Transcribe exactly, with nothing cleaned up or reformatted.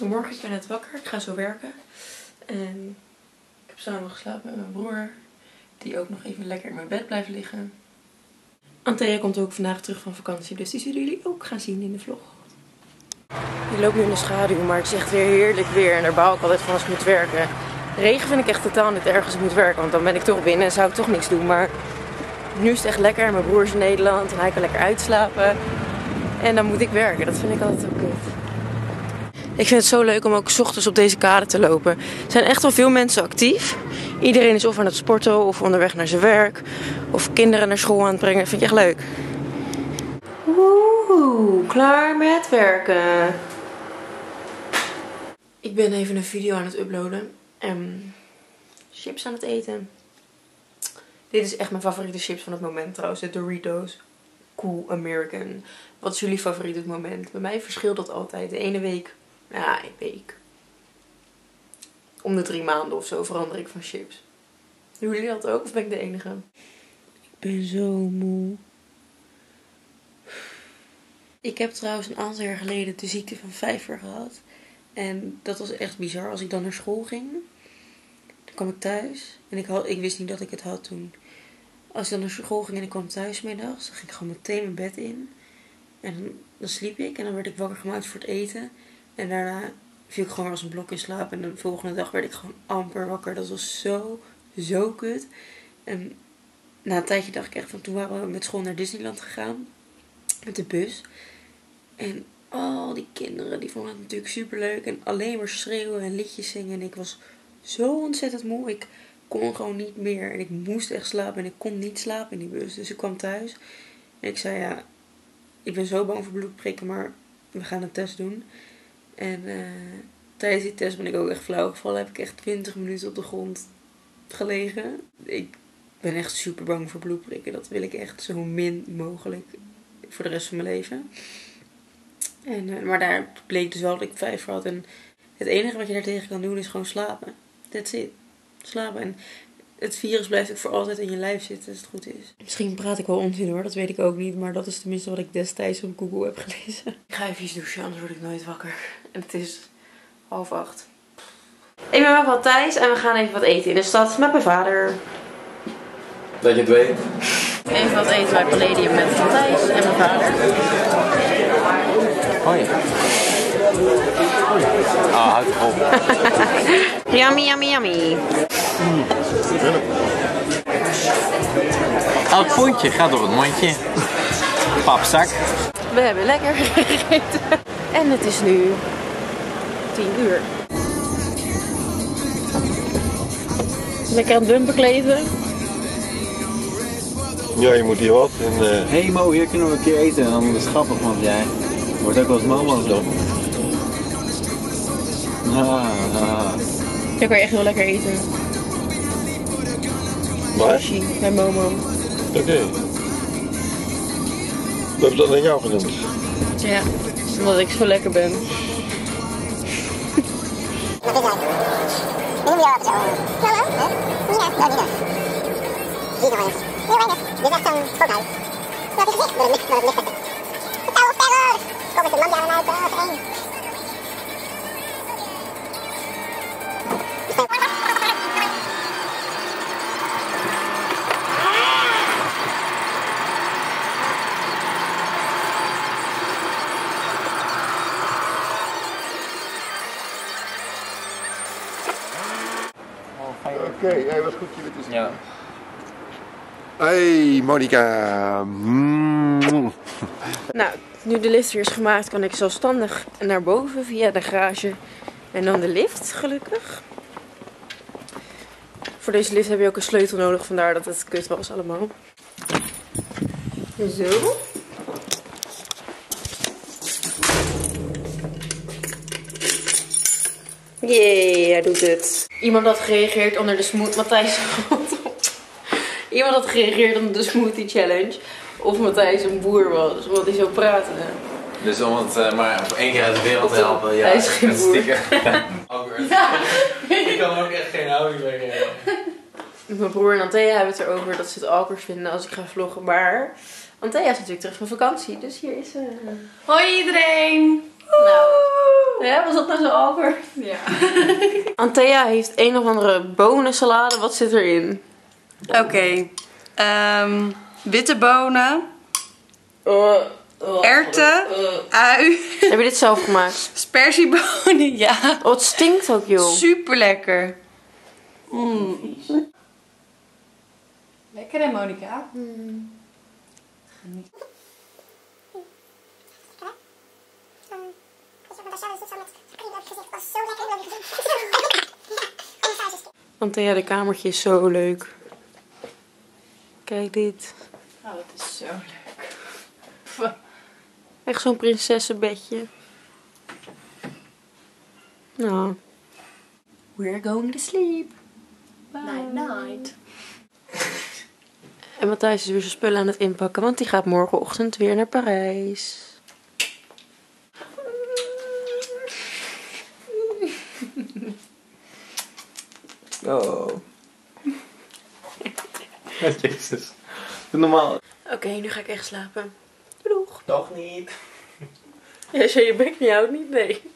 Goedemorgen, ik ben net wakker. Ik ga zo werken. En ik heb samen geslapen met mijn broer. Die ook nog even lekker in mijn bed blijft liggen. Antea komt ook vandaag terug van vakantie. Dus die zullen jullie ook gaan zien in de vlog. Ik loop nu in de schaduw, maar het is echt weer heerlijk weer. En daar baal ik altijd van als ik moet werken. Regen vind ik echt totaal niet erg als ik moet werken. Want dan ben ik toch binnen en zou ik toch niks doen. Maar nu is het echt lekker. Mijn broer is in Nederland en hij kan lekker uitslapen. En dan moet ik werken. Dat vind ik altijd ook kut. Ik vind het zo leuk om ook 's ochtends op deze kade te lopen. Er zijn echt wel veel mensen actief. Iedereen is of aan het sporten of onderweg naar zijn werk. Of kinderen naar school aan het brengen. Dat vind ik echt leuk. Oeh, klaar met werken. Ik ben even een video aan het uploaden. En chips aan het eten. Dit is echt mijn favoriete chips van het moment trouwens. De Doritos Cool American. Wat is jullie favoriet op het moment? Bij mij verschilt dat altijd. De ene week, ja, een week. Om de drie maanden of zo verander ik van chips. Doen jullie dat ook of ben ik de enige? Ik ben zo moe. Ik heb trouwens een aantal jaar geleden de ziekte van vijver gehad. En dat was echt bizar. Als ik dan naar school ging, dan kwam ik thuis. En ik, had, ik wist niet dat ik het had toen. Als ik dan naar school ging en ik kwam thuis middags, dan ging ik gewoon meteen mijn bed in. En dan, dan sliep ik en dan werd ik wakker gemaakt voor het eten. En daarna viel ik gewoon als een blok in slaap. En de volgende dag werd ik gewoon amper wakker. Dat was zo, zo kut. En na een tijdje dacht ik echt van, toen waren we met school naar Disneyland gegaan. Met de bus. En al die kinderen, die vonden het natuurlijk super leuk. En alleen maar schreeuwen en liedjes zingen. En ik was zo ontzettend moe. Ik kon gewoon niet meer. En ik moest echt slapen. En ik kon niet slapen in die bus. Dus ik kwam thuis. En ik zei, ja, ik ben zo bang voor bloedprikken. Maar we gaan een test doen. En uh, tijdens die test ben ik ook echt flauw gevallen. Heb ik echt twintig minuten op de grond gelegen. Ik ben echt super bang voor bloedprikken. Dat wil ik echt zo min mogelijk voor de rest van mijn leven. En, uh, maar daar bleek dus wel dat ik vijver had. En het enige wat je daartegen kan doen is gewoon slapen. That's it. Slapen. En het virus blijft ook voor altijd in je lijf zitten als het goed is. Misschien praat ik wel onzin hoor, dat weet ik ook niet. Maar dat is tenminste wat ik destijds op Google heb gelezen. Ik ga even iets douchen, anders word ik nooit wakker. En het is half acht. Ik ben met Matthijs en we gaan even wat eten in de stad met mijn vader. Dat je het weet. Even wat eten bij Palladium met Matthijs en mijn vader. Hoi. Ah, houd het op. Yummy, yummy, yummy. Mm. Elk pondje gaat door het mondje. Papzak. We hebben lekker gegeten. En het is nu tien uur. Lekker aan het bumper kleven. Ja, je moet hier wat. En, uh... Hé hey Mo, hier kunnen we een keer eten. En dan is het grappig, want jij wordt ook wel eens Momo zo. Ah, ah. Daar kan je echt heel lekker eten. Waar? Sushi bij Momo. Oké. Okay. We hebben dat aan jou genoemd. Ja, omdat ik zo lekker ben. Dit is echt zo'n schoonhuis. Dat is gezicht door het licht, door het licht zetten. Vertel ons verder! Kom met de mandja eruit, dat is één. Oké, okay, hey, was goed je weer te zien. Ja. Hey Monica. Mm. Nou, nu de lift weer is gemaakt, kan ik zelfstandig naar boven via de garage. En dan de lift, gelukkig. Voor deze lift heb je ook een sleutel nodig, vandaar dat het kut was allemaal. Zo. Jee, hij doet het. Iemand had gereageerd onder de smoothie. Matthijs. Iemand had gereageerd onder de smoothie challenge. Of Matthijs een boer was, omdat hij zo praatte. Dus om het uh, maar voor één keer uit de wereld te helpen. Ja, hij is geen boer. Ja. Ik kan ook echt geen houding meer. Mijn broer en Antea hebben het erover dat ze het awkward vinden als ik ga vloggen. Maar Antea is natuurlijk terug van vakantie, dus hier is ze. Hoi iedereen! Nou, ja, was dat nou zo awkward? Ja. Anthea heeft een of andere bonensalade. Wat zit erin? Oké. Okay. Um, witte bonen. Uh, uh, erwten. Uh. Ui. Heb je dit zelf gemaakt? Spersiebonen, ja. Oh, het stinkt ook, joh. Super lekker. Mm. Lekker hè, Monica? Mm. Anthea, de kamertje is zo leuk. Kijk dit. Oh, het is zo leuk. Echt zo'n prinsessenbedje. Nou. We're going to sleep. Bye. Night, night. En Matthijs is weer zijn spullen aan het inpakken, want die gaat morgenochtend weer naar Parijs. Oh. Jezus. Doe normaal. Oké, okay, nu ga ik echt slapen. Doeg. Toch niet. Ja, als je je bek niet houdt, niet? Nee.